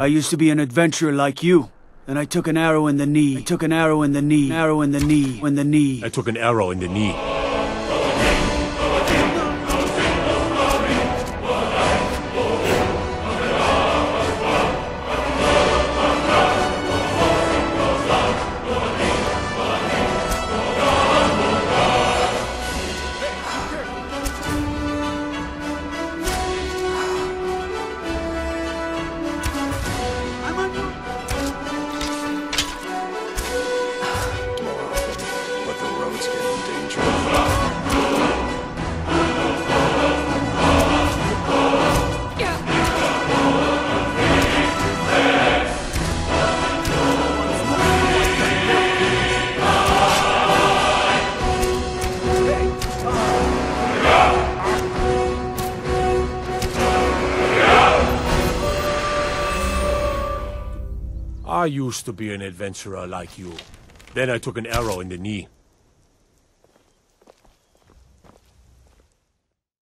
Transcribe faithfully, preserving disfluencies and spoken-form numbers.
I used to be an adventurer like you. And I took an arrow in the knee. I took an arrow in the knee. Arrow in the knee. In the knee. I took an arrow in the knee. I used to be an adventurer like you. Then I took an arrow in the knee.